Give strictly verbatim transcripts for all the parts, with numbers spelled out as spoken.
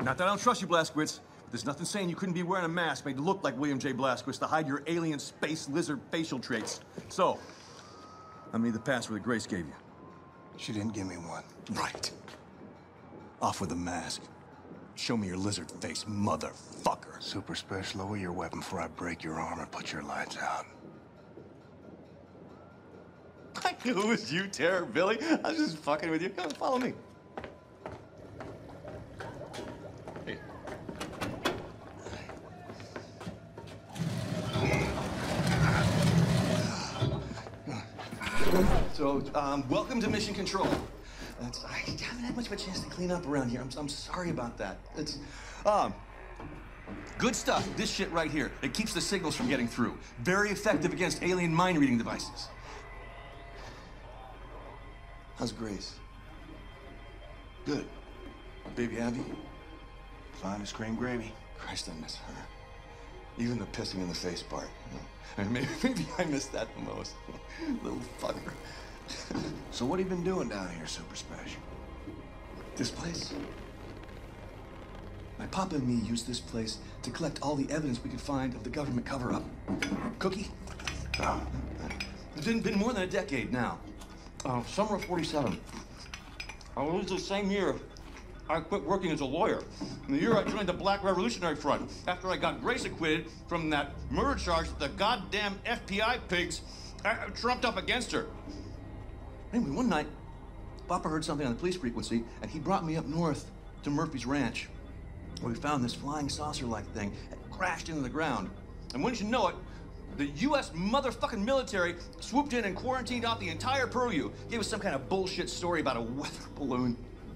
Not that I don't trust you, Blazkowicz, but there's nothing saying you couldn't be wearing a mask made to look like William J. Blazkowicz to hide your alien space lizard facial traits. So, how many of the password that Grace gave you? She didn't give me one. Right. Off with the mask. Show me your lizard face, motherfucker. Super Special, lower your weapon before I break your arm and put your lights out. I knew it was you, Terror Billy. I was just fucking with you. Come on, follow me. Hey. So, um, welcome to Mission Control. That's, I haven't had much of a chance to clean up around here. I'm, I'm sorry about that. It's, um, good stuff. This shit right here. It keeps the signals from getting through. Very effective against alien mind-reading devices. How's Grace? Good. Baby Abby? Fine as cream gravy. Christ, I miss her. Even the pissing in the face part. You know? I mean, maybe, maybe I miss that the most. Little fucker. So what have you been doing down here, Super Special? This place? My papa and me used this place to collect all the evidence we could find of the government cover-up. Cookie? Oh. It's been, been more than a decade now. Uh, summer of forty-seven. I was the same year I quit working as a lawyer. In the year I joined the Black Revolutionary Front, after I got Grace acquitted from that murder charge that the goddamn F B I pigs uh, trumped up against her. Anyway, one night, Papa heard something on the police frequency, and he brought me up north to Murphy's Ranch, where we found this flying saucer-like thing that crashed into the ground. And wouldn't you know it, the U S motherfucking military swooped in and quarantined out the entire purview. Gave us some kind of bullshit story about a weather balloon.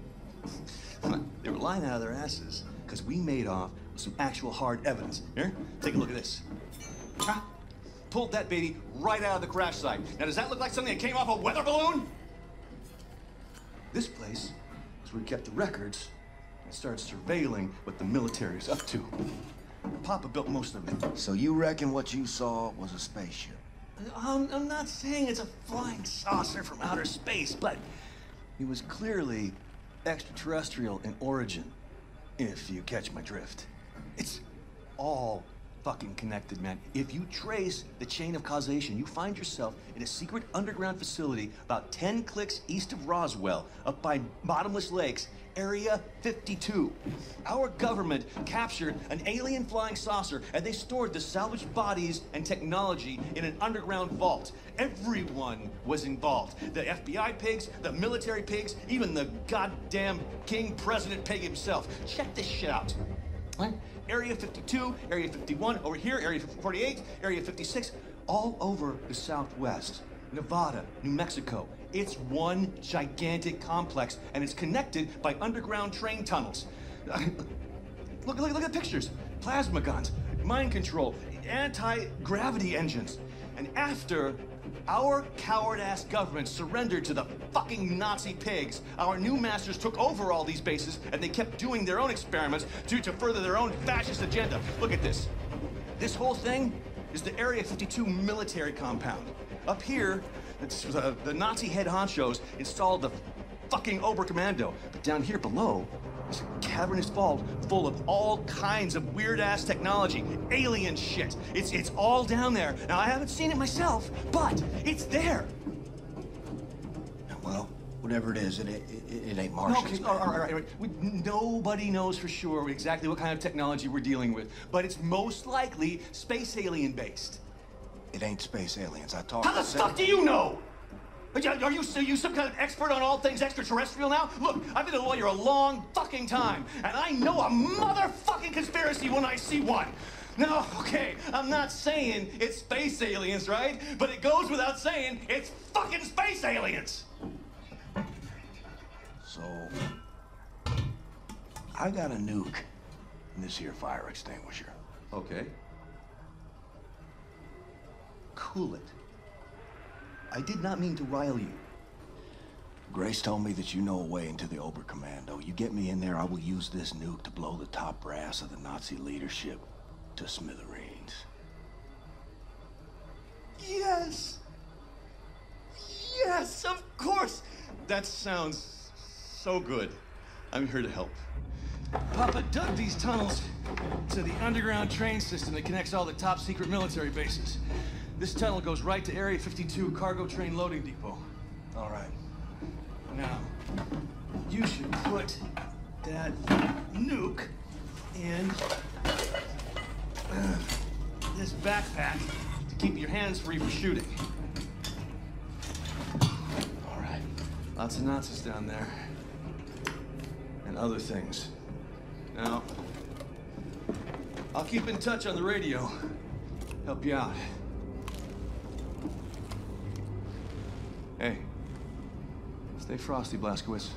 They were lying out of their asses because we made off with some actual hard evidence. Here, take a look at this. Huh? Pulled that baby right out of the crash site. Now, does that look like something that came off a weather balloon? This place is where we kept the records and started surveilling what the military's up to. Papa built most of it. So you reckon what you saw was a spaceship? I'm, I'm not saying it's a flying saucer from outer space, but it was clearly extraterrestrial in origin, if you catch my drift. It's all fucking connected, man. If you trace the chain of causation, you find yourself in a secret underground facility about ten clicks east of Roswell, up by Bottomless Lakes, Area fifty-two. Our government captured an alien flying saucer, and they stored the salvaged bodies and technology in an underground vault. Everyone was involved. The F B I pigs, the military pigs, even the goddamn King President pig himself. Check this shit out. What? Area fifty-two, Area fifty-one, over here, Area forty-eight, Area fifty-six, all over the Southwest. Nevada, New Mexico. It's one gigantic complex, and it's connected by underground train tunnels. Look, look, look at the pictures. Plasma guns, mind control, anti-gravity engines. And after our coward-ass government surrendered to the fucking Nazi pigs, our new masters took over all these bases, and they kept doing their own experiments to, to further their own fascist agenda. Look at this. This whole thing is the Area fifty-two military compound. Up here, it's, uh, the Nazi head honchos installed the fucking Oberkommando. But down here below, there's a cavernous vault full of all kinds of weird-ass technology, alien shit. It's, it's all down there. Now, I haven't seen it myself, but it's there. Well, whatever it is, it, it, it, it ain't Martians. Okay, all right, all right, all right. We, nobody knows for sure exactly what kind of technology we're dealing with, but it's most likely space alien-based. It ain't space aliens. I talked How the to fuck do you know? Are you, are you are you some kind of expert on all things extraterrestrial now? Look, I've been a lawyer a long fucking time, and I know a motherfucking conspiracy when I see one. Now, okay, I'm not saying it's space aliens, right? But it goes without saying it's fucking space aliens. So, I got a nuke in this here fire extinguisher. Okay. Cool it. I did not mean to rile you. Grace told me that you know a way into the Oberkommando. You get me in there, I will use this nuke to blow the top brass of the Nazi leadership to smithereens. Yes! Yes, of course! That sounds so good. I'm here to help. Papa dug these tunnels to the underground train system that connects all the top secret military bases. This tunnel goes right to Area fifty-two cargo train loading depot. All right. Now, you should put that nuke in uh, this backpack to keep your hands free for shooting. All right. Lots of Nazis down there. And other things. Now, I'll keep in touch on the radio. Help you out. Hey. Stay frosty, Blazkowicz.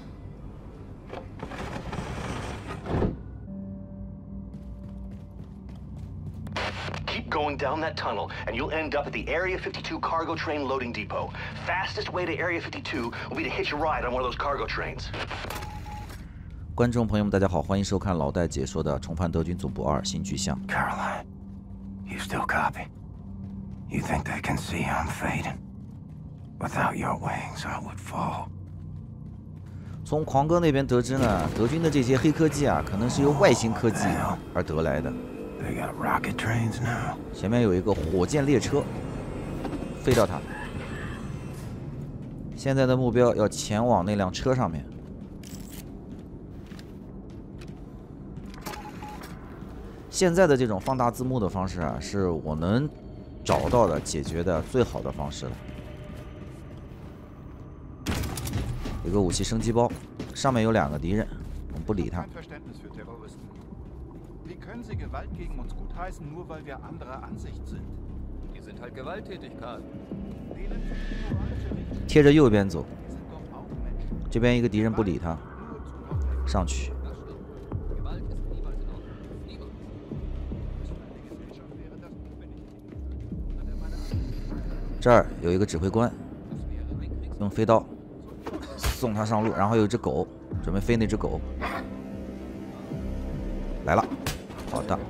Keep going down that tunnel, and you'll end up at the Area fifty-two cargo train loading depot. Fastest way to Area fifty-two will be to hitch a ride on one of those cargo trains. 观众朋友们，大家好，欢迎收看老戴解说的《重返德军总部二：新巨像》。 Caroline, you still copy? You think they can see I'm fading? Without your wings, I would fall. 从狂哥那边得知呢，德军的这些黑科技啊，可能是由外星科技而得来的。 They got rocket trains now. 前面有一个火箭列车，飞到它。现在的目标要前往那辆车上面。现在的这种放大字幕的方式啊，是我能找到的解决的最好的方式了。有个武器升级包，上面有两个敌人，我们不理他。 Wie können Sie Gewalt gegen uns gutheißen, nur weil wir anderer Ansicht sind? Die sind halt gewalttätig, Karl. 贴着右边走，这边一个敌人不理他，上去。这儿有一个指挥官，用飞刀送他上路，然后有一只狗准备飞那只狗来了。 好的，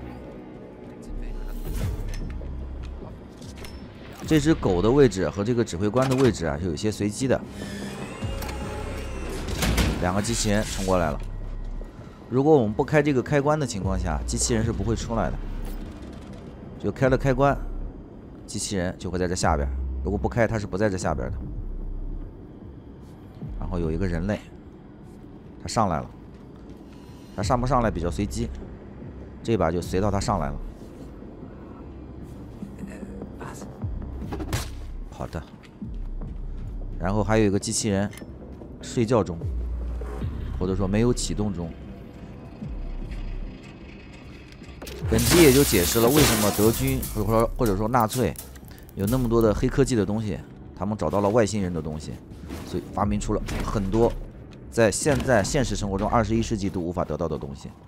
这只狗的位置和这个指挥官的位置啊，是有些随机的。两个机器人冲过来了。如果我们不开这个开关的情况下，机器人是不会出来的。就开了开关，机器人就会在这下边。如果不开，它是不在这下边的。然后有一个人类，他上来了。他上不上来比较随机。 这把就随到他上来了。好的。然后还有一个机器人睡觉中，或者说没有启动中。本集也就解释了为什么德军或者说或者说纳粹有那么多的黑科技的东西，他们找到了外星人的东西，所以发明出了很多在现在现实生活中二十一世纪都无法得到的东西。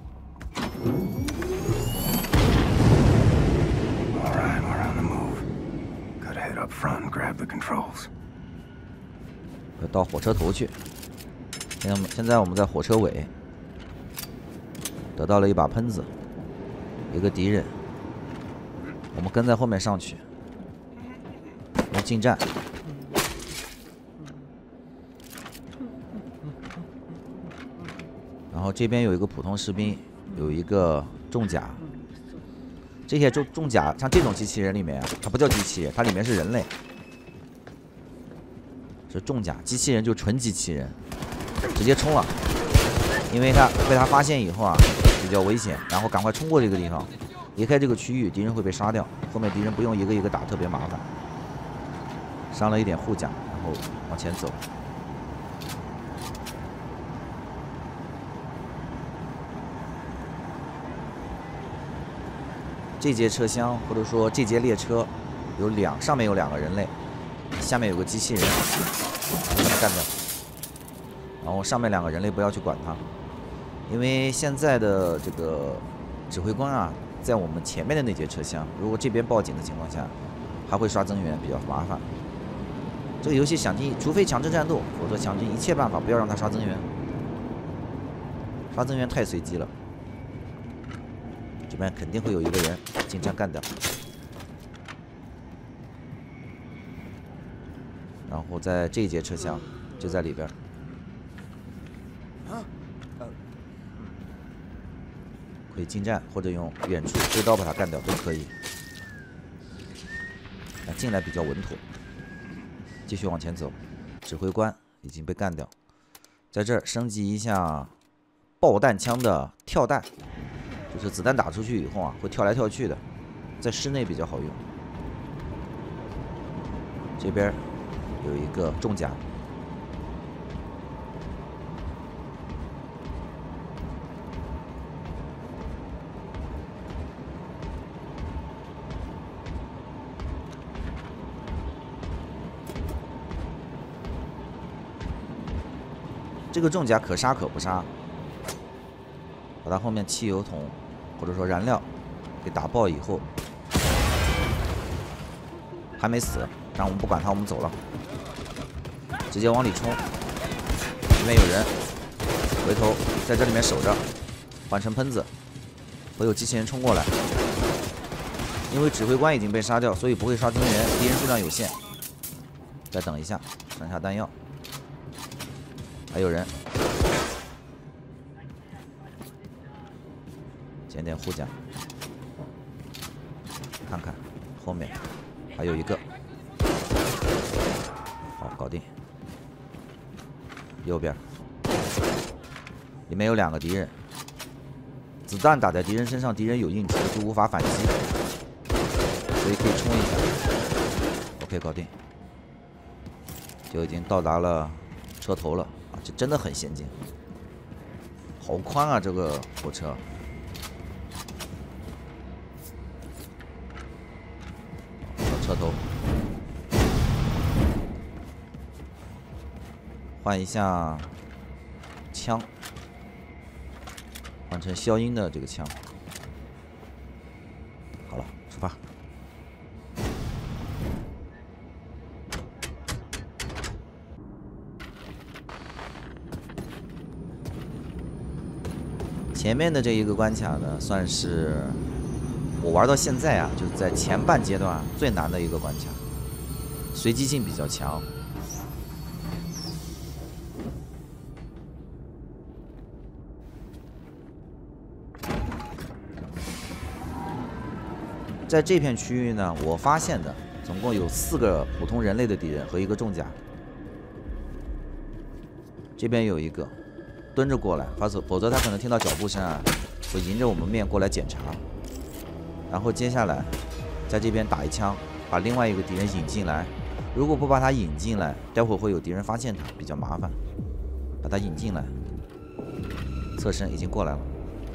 All right, we're on the move. Gotta head up front and grab the controls. 到火车头去。现在我们现在我们在火车尾，得到了一把喷子，一个敌人，我们跟在后面上去，我们进站。然后这边有一个普通士兵，有一个重甲。 这些重重甲，像这种机器人里面啊，它不叫机器人，它里面是人类。是重甲，机器人就纯机器人，直接冲了，因为它被它发现以后啊，比较危险，然后赶快冲过这个地方，离开这个区域，敌人会被杀掉。后面敌人不用一个一个打，特别麻烦。伤了一点护甲，然后往前走。 这节车厢或者说这节列车有两，上面有两个人类，下面有个机器人，把他们干掉。然后上面两个人类不要去管它，因为现在的这个指挥官啊，在我们前面的那节车厢，如果这边报警的情况下，还会刷增援，比较麻烦。这个游戏想尽，除非强制战斗，否则想尽一切办法不要让它刷增援。刷增援太随机了。 这边肯定会有一个人进站干掉，然后在这一节车厢就在里边。 可以近战或者用远处飞刀把他干掉都可以。那进来比较稳妥，继续往前走。指挥官已经被干掉，在这儿升级一下爆弹枪的跳弹，就是子弹打出去以后啊会跳来跳去的，在室内比较好用。这边有一个重甲。 这个重甲可杀可不杀，把它后面汽油桶或者说燃料给打爆以后，还没死，让我们不管他，我们走了，直接往里冲。里面有人，回头在这里面守着，换成喷子，会有机器人冲过来。因为指挥官已经被杀掉，所以不会刷军人，敌人数量有限。再等一下，剩下弹药。 还有人，捡点护甲，看看后面还有一个，好搞定。右边里面有两个敌人，子弹打在敌人身上，敌人有硬直就无法反击，所以可以冲一下。OK， 搞定，就已经到达了车头了。 这真的很先进，好宽啊！这个火车，车头，换一下枪，换成消音的这个枪。好了，出发。 前面的这一个关卡呢，算是我玩到现在啊，就是在前半阶段最难的一个关卡，随机性比较强。在这片区域呢，我发现的总共有四个普通人类的敌人和一个重甲。这边有一个。 蹲着过来，否则否则他可能听到脚步声啊，会迎着我们面过来检查。然后接下来，在这边打一枪，把另外一个敌人引进来。如果不把他引进来，待会儿会有敌人发现他，比较麻烦。把他引进来，侧身已经过来了，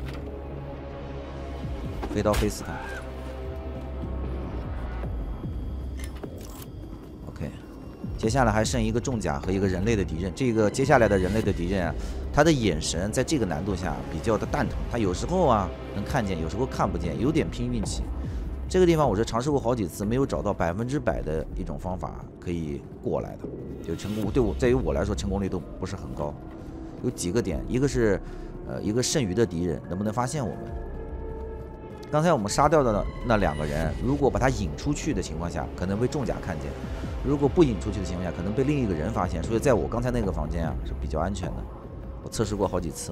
飞刀飞死他。OK， 接下来还剩一个重甲和一个人类的敌人。这个接下来的人类的敌人啊。 他的眼神在这个难度下比较的蛋疼，他有时候啊能看见，有时候看不见，有点拼运气。这个地方我是尝试过好几次，没有找到百分之百的一种方法可以过来的，就成功对我在于我来说成功率都不是很高。有几个点，一个是呃一个剩余的敌人能不能发现我们？刚才我们杀掉的那两个人，如果把他引出去的情况下，可能被重甲看见；如果不引出去的情况下，可能被另一个人发现。所以在我刚才那个房间啊是比较安全的。 我测试过好几次。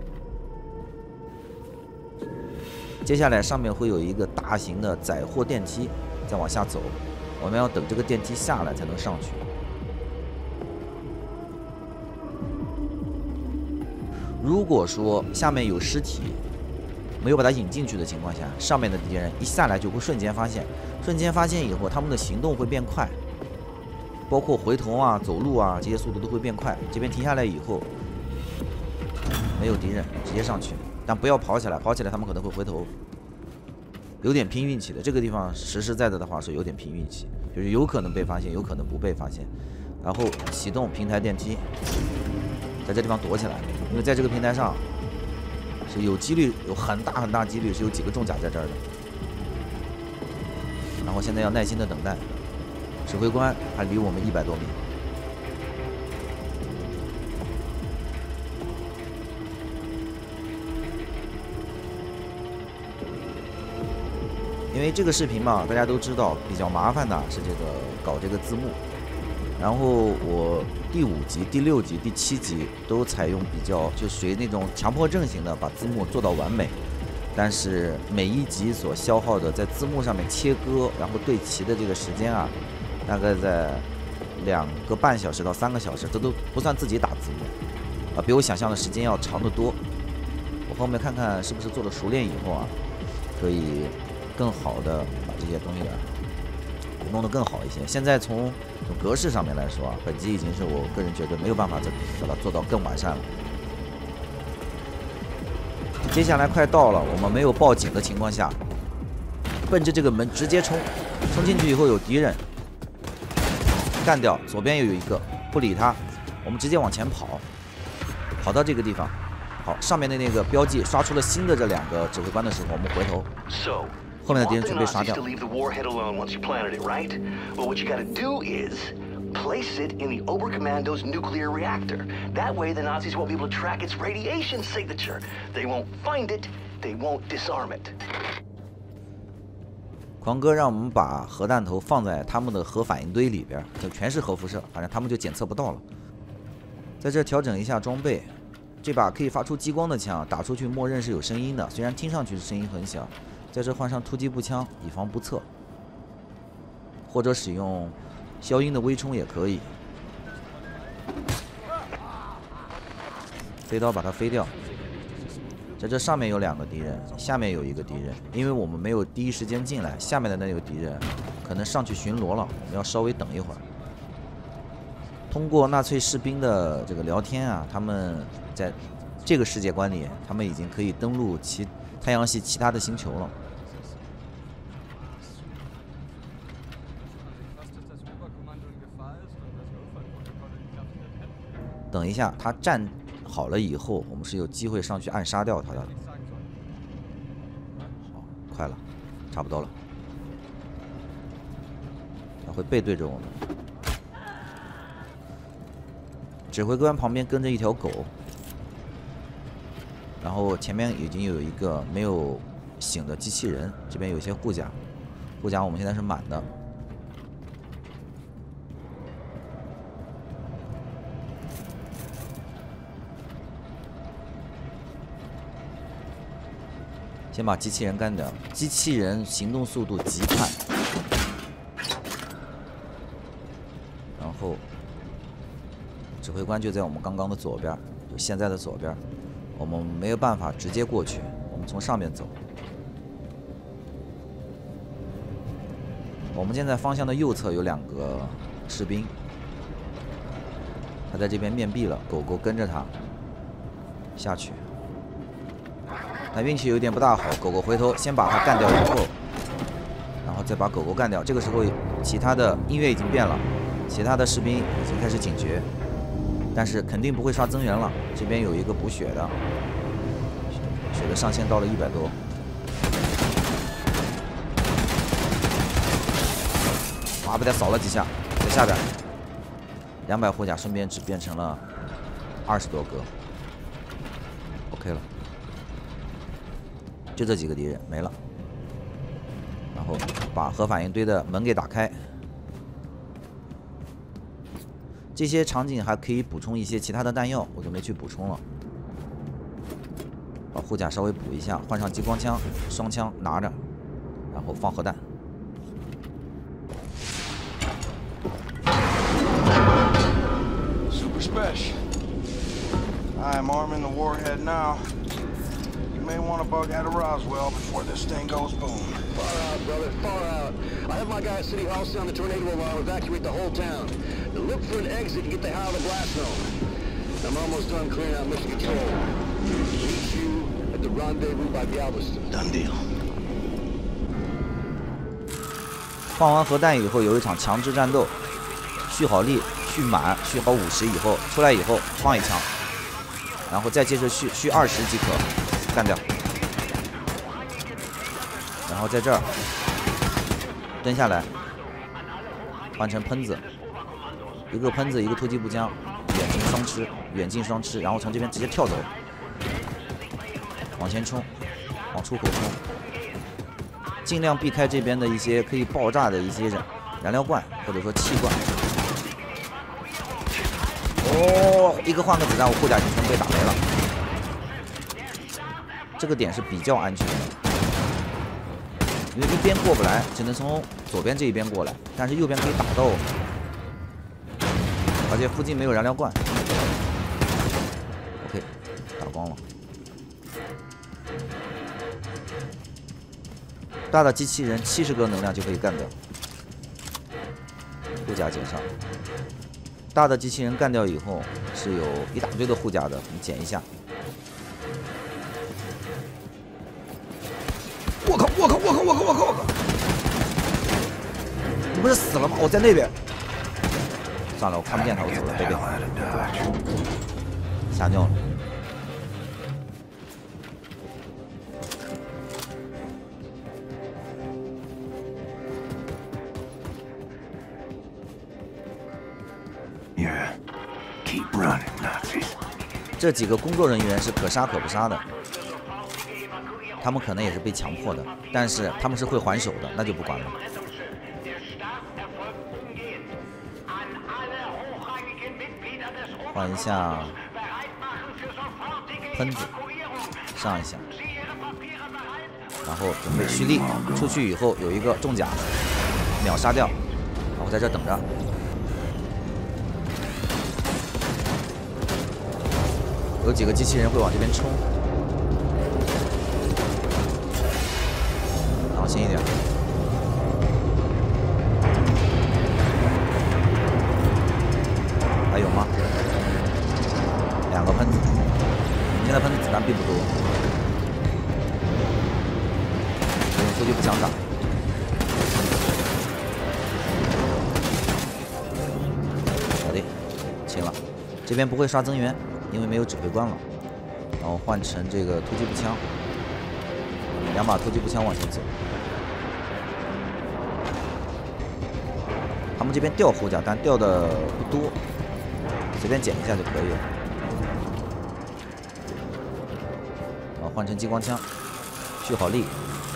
接下来上面会有一个大型的载货电梯，再往下走，我们要等这个电梯下来才能上去。如果说下面有尸体，没有把它引进去的情况下，上面的敌人一下来就会瞬间发现，瞬间发现以后，他们的行动会变快，包括回头啊、走路啊这些速度都会变快。这边停下来以后。 没有敌人，直接上去，但不要跑起来，跑起来他们可能会回头，有点拼运气的。这个地方实实在在的话是有点拼运气，就是有可能被发现，有可能不被发现。然后启动平台电梯，在这地方躲起来，因为在这个平台上是有几率，有很大很大几率是有几个重甲在这儿的。然后现在要耐心的等待，指挥官还离我们一百多米。 因为这个视频嘛，大家都知道比较麻烦的是这个搞这个字幕。然后我第五集、第六集、第七集都采用比较就属于那种强迫症型的，把字幕做到完美。 但是每一集所消耗的在字幕上面切割，然后对齐的这个时间啊，大概在两个半小时到三个小时，这都不算自己打字幕啊，比我想象的时间要长得多。我后面看看是不是做了熟练以后啊，可以更好的把这些东西啊弄得更好一些。现在从从格式上面来说啊，本集已经是我个人觉得没有办法再把它做到更完善了。接下来快到了，我们没有报警的情况下，奔着这个门直接冲，冲进去以后有敌人，干掉，左边又有一个，不理他，我们直接往前跑，跑到这个地方，好，上面的那个标记刷出了新的这两个指挥官的时候，我们回头，后面的敌人准备刷掉。 Place it in the Oberkommando's nuclear reactor. That way the Nazis won't be able to track its radiation signature. They won't find it, they won't disarm it. 狂哥让我们把核弹头放在他们的核反应堆里边，就全是核辐射，反正他们就检测不到了。在这调整一下装备，这把可以发出激光的枪打出去默认是有声音的，虽然听上去声音很小。在这换上突击步枪，以防不测，或者使用消音的微冲也可以。飞刀把它飞掉。在这上面有两个敌人，下面有一个敌人。因为我们没有第一时间进来，下面的那个敌人可能上去巡逻了，我们要稍微等一会儿。通过纳粹士兵的这个聊天啊，他们在这个世界观里，他们已经可以登陆其太阳系其他的星球了。等一下，他站好了以后，我们是有机会上去暗杀掉他的。好，快了，差不多了。他会背对着我们。指挥官旁边跟着一条狗，然后前面已经有一个没有醒的机器人，这边有些护甲，护甲我们现在是满的。先把机器人干掉，机器人行动速度极快，然后指挥官就在我们刚刚的左边，就现在的左边，我们没有办法直接过去，我们从上面走。我们现在方向的右侧有两个士兵，他在这边面壁了，狗狗跟着他下去。那运气有点不大好，狗狗回头先把它干掉以后，然后再把狗狗干掉。这个时候，其他的音乐已经变了，其他的士兵已经开始警觉，但是肯定不会刷增援了。这边有一个补血的，血的上限到了一百多。哇，被他扫了几下，在下边，两百护甲顺便只变成了二十多个 ，OK 了。就这几个敌人没了，然后把核反应堆的门给打开。这些场景还可以补充一些其他的弹药，我就没去补充了。把护甲稍微补一下，换上激光枪，双枪拿着，然后放核弹。 Super special. I'm arming the warhead now. May want to bug out of Roswell before this thing goes boom. Far out, brother, far out. I have my guy at City Hall sound the tornado alarm, evacuate the whole town. Then look for an exit and get the hell out of the blast zone. I'm almost done clearing out mission control. Meet you at the rendezvous by Galveston. Done deal. 放完核弹以后，有一场强制战斗，蓄好力，蓄满，蓄好五十以后，出来以后放一枪，然后再接着蓄，蓄二十即可。干掉，然后在这儿蹲下来，换成喷子，一个喷子，一个突击步枪，远近双吃，远近双吃，然后从这边直接跳走，往前冲，往出口冲，尽量避开这边的一些可以爆炸的一些燃燃料罐或者说气罐。哦，一个换个子弹，我护甲已经全被打没了。 这个点是比较安全的，因为一边过不来，只能从左边这一边过来，但是右边可以打到，而且附近没有燃料罐。OK， 打光了。大的机器人七十个能量就可以干掉，护甲减上。大的机器人干掉以后是有一大堆的护甲的，你捡一下。我靠！我靠！我靠！我靠！我靠！我靠！你不是死了吗？我在那边。算了，我看不见他，我走了，别别。吓尿了。这几个工作人员是可杀可不杀的，他们可能也是被强迫的，但是他们是会还手的，那就不管了。换一下喷子，上一下，然后准备蓄力，出去以后有一个重甲秒杀掉，然后在这等着。有几个机器人会往这边冲，小心一点。还有吗？两个喷子，我们现在喷子子弹并不多，用突击步枪打。好的，清了。这边不会刷增援。因为没有指挥官了，然后换成这个突击步枪，两把突击步枪往前走。他们这边掉护甲，但掉的不多，随便捡一下就可以了。然后换成激光枪，蓄好力。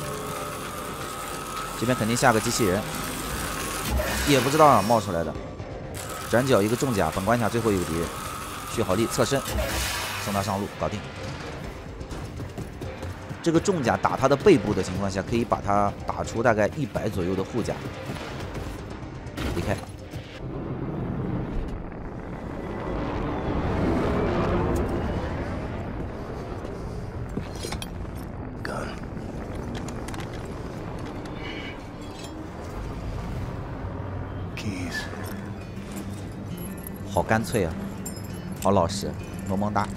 这边肯定下个机器人，也不知道哪冒出来的。转角一个重甲，本关卡最后一个敌人。蓄好力，侧身，送他上路，搞定。这个重甲打他的背部的情况下，可以把他打出大概一百左右的护甲。离开。 Gun。Keys。 好干脆啊！好老实，萌萌哒。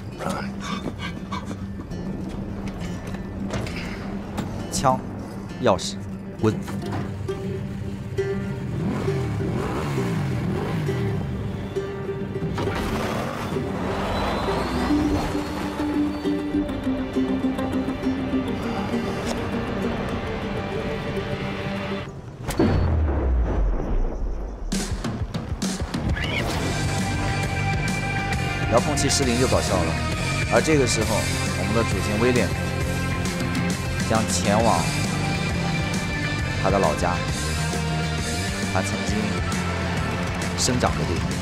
枪，钥匙，滚。遥控器失灵就搞笑了，而这个时候，我们的主角威廉将前往他的老家，他曾经生长的地方。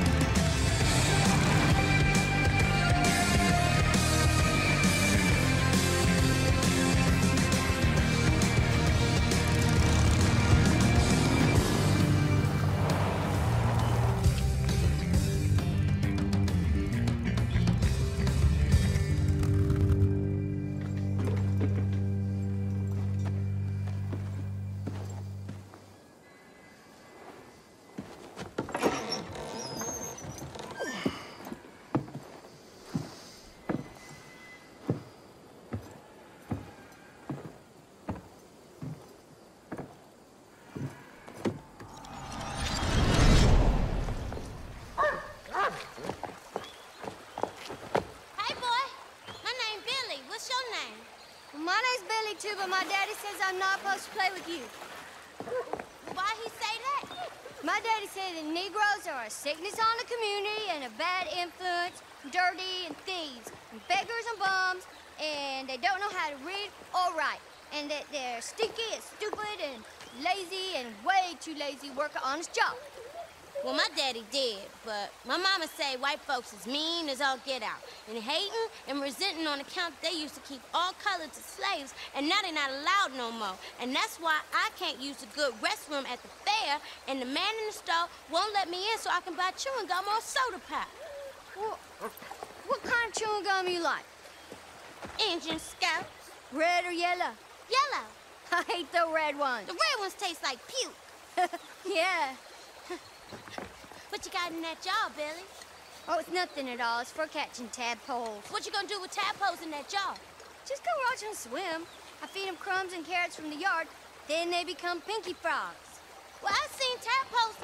too, but my daddy says I'm not supposed to play with you. Why he say that? My daddy said that Negroes are a sickness on the community and a bad influence, dirty and thieves, and beggars and bums, and they don't know how to read or write, and that they're stinky and stupid and lazy and way too lazy to work an honest job. Well, my daddy did, but my mama say white folks is mean as all get out, and hating and resenting on account they used to keep all colors of slaves, and now they're not allowed no more. And that's why I can't use the good restroom at the fair, and the man in the store won't let me in so I can buy chewing gum or soda pop. Well, what kind of chewing gum you like? Indian Scouts. Red or yellow? Yellow. I hate the red ones. The red ones taste like puke. Yeah. What you got in that jar, Billy? Oh, it's nothing at all. It's for catching tadpoles. What you gonna do with tadpoles in that jar? Just go watch them swim. I feed them crumbs and carrots from the yard. Then they become pinky frogs. Well, I've seen tadpoles